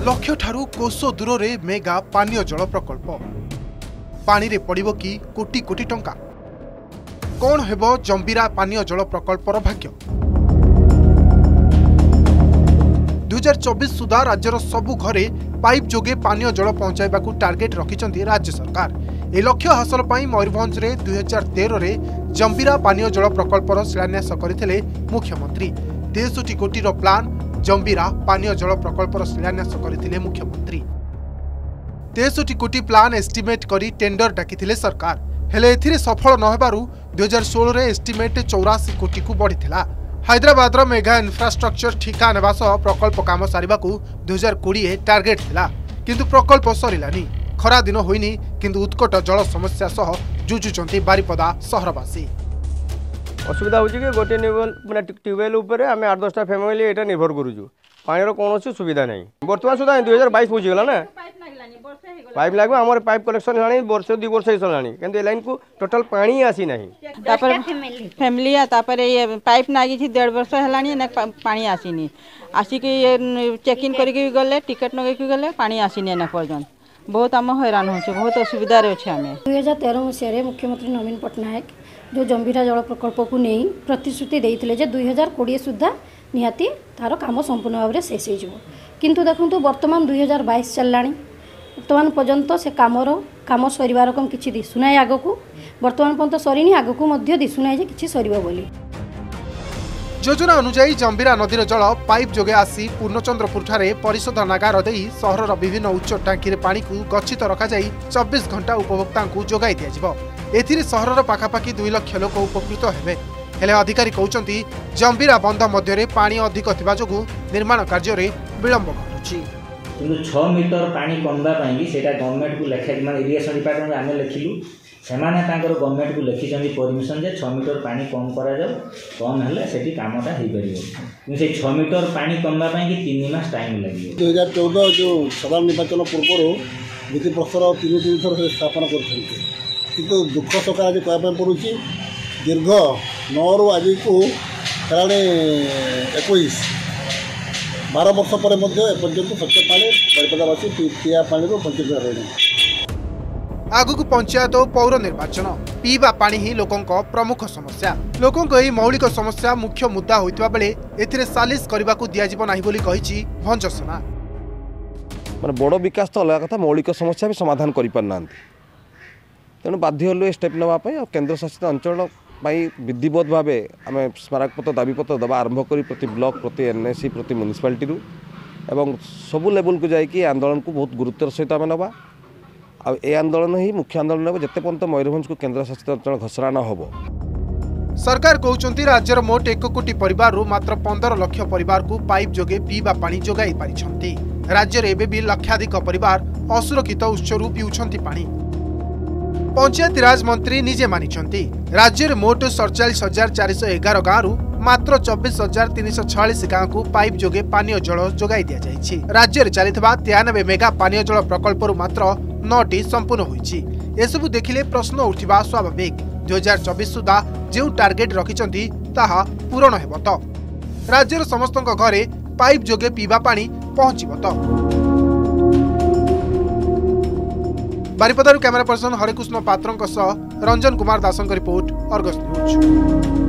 लक्ष्य ठारू कोश दूर रे मेगा पानीय जल प्रकल्प पानी रे पड़िबो कि कोटी कोटी टंका कौन हेबो जंबीरा पानीय जल प्रकल्पर भाग्य 2024 सुधा राज्यर सबु घरे पाइप जोगे पानीय जल पहुंचाइबा को टार्गेट रखिचंती राज्य सरकार। ए लक्ष्य हासिल पई मयूरभंज रे 2013 रे जंबीरा पानीय जल प्रकल्पर शिलान्यास करथिले मुख्यमंत्री। 63 कोटी रो प्लान जंबीरा पानीय जल प्रकल्पर शिलान्यास करथिले मुख्यमंत्री। 63 कोटी प्लान एस्टिमेट करी टेंडर डाकिथिले सरकार, हेले एथिरे सफल न हेबारु 2016 रे एस्टिमेट 84 कोटी को बढ़िथिला। हैदराबाद रो मेगा इंफ्रास्ट्रक्चर ठिका नेबा सह प्रकल्प काम सारिबाकू 2020 टार्गेट थिला, किंतु प्रकल्प सरिलानी। खरा दिन होइनी किंतु उत्कट जल समस्या सह जुजुचंती बारिपदा सहरवासी। असुविधा होची कि गोटे माने ट्यूबवेल ऊपर आम 8-10टा फैमिली एटा निर्भर करूछु। पानी कौन सुविधा नहीं बर्तमान सुधा 2022 पहुँची गला ना पाइप लागू आम पाइप कलेक्शन है वर्ष 2 वर्ष होनी कि लाइन को टोटल पानी आसी ना फैमिली ये पाइप नागी 1.5 वर्ष है पानी आसीनी आसिक चेकिंग करके गले टिकेट नगे गले पानी आसीनी ना पर्यंत बहुत आम हैरान हो बहुत असुविधा अच्छे आम 2013 मसीह मुख्यमंत्री नवीन पट्टनायक जो जंबीरा जल प्रकल्प को नहीं प्रतिश्रुति देते जे 2020 सुधा निहाती तार काम संपूर्ण भाव में शेष हो किंतु देखो बर्तमान 2022 चलला बर्तमान पर्यंत से काम सर किसी दिशुना आग को बर्तमान पर्यंत सरीनी आग को दिशुना कि सर बोली। योजना अनुसार जंबीरा नदीर जल पाइप जोगे आसी पूर्णचंद्रपुर ठारे परिशोधनागार दे सहरर विभिन्न उच्च टांकी पानी को गच्छित रखा 24 घंटा उपभोक्ता को जोगाई दिया। एथिरे सहरर पाखापाखि 2 लाख लोक उपकृत हेबे। हेले अधिकारी कहउचंती जंबीरा बंध मध्य पानी अधिक थिबा जोगु निर्माण कार्य रे विलंब घटुछि। 6 मीटर पानी कमबा पाई सेटा गवर्नमेंट को लेखा माने इरिगेशन डिपार्टमेंट आमे लेखिलु सेमाने तांकर गवर्नमेंट को लेखिचंदी परमिशन जे 6 मीटर पानी कम करा जाउ कम हेले सेठी कामटा हेइ परिबो कि से 6 मीटर पानी कमबा पाई कि 3 मास टाइम लागियो। 2014 जो साधारण निर्वाचन पूर्व भित्ति प्रस्तर 3 थर स्थापन करछन्ते किंतु दुख सका आज कहबा पड़ुछि दीर्घ 9 रु आज को 21 12 वर्ष पर एपर्यंत स्वच्छ पानी बारिपदावासी पीया पानी वंचित रहे। आगु पंचायत और पौर निर्वाचन पीवा पानी ही लोकों प्रमुख समस्या। लोकों यही मौलिक समस्या मुख्य मुद्दा होइतबा बेले एथिरे सालिस करबा को दिया जीव नाही बोली कहिछि भंजसेना। माने बड़ विकास तो अलग कथा मौलिक समस्या भी समाधान करि पारना तेणु बाध्य हलु स्टेप नवा केन्द्र शासित अंचल विधिवत भाव आम स्मारकपत्र दाबीपत्र दबा आरंभ कर प्रति ब्लॉक प्रति एनएसी प्रति म्युनिसिपालिटी एवं सबू लेवल को जाकि आंदोलन को बहुत गुरुत्वर सहित आम नवा ए आंदोलन ही मुख्य आंदोलन हे जिते पर्यंत मयूरभंज को केन्द्र शासित अंचल घोषणा न हो। सरकार कहउचंती राज्यर मोट 1 कोटी परिवार मात्र 15 लाख परिवार को पाइप जोगे पीवा पानी जोगाई पारिछंती। राज्यर एबे भी लक्षाधिक परिवार असुरक्षित उत्सरू पिउछंती पानी। पंचायत राज मंत्री निजे मानिछंती राज्य में मोट 47,411 गाँव मात्र 24,346 गाँव को पाइप जोगे पानीय जल जोगाई दिया जाइछि। राज्य में चलिथिबा 93 मेगा पानीय जल प्रकल्प मात्र 9टी संपूर्ण होइछि। एसबु देखिले प्रश्न उठिबा स्वाभाविक 2024 सुधा जो टार्गेट रखिछंती ताहा पूरण हेबो तो राज्यर समस्तक घरे पाइप जोगे पीवा पानी पहुंचिबो तो। बारिपदारू कैमरा पर्सन हरिकृष्ण पात्रंक सह रंजन कुमार दासंक रिपोर्ट अर्गस न्यूज।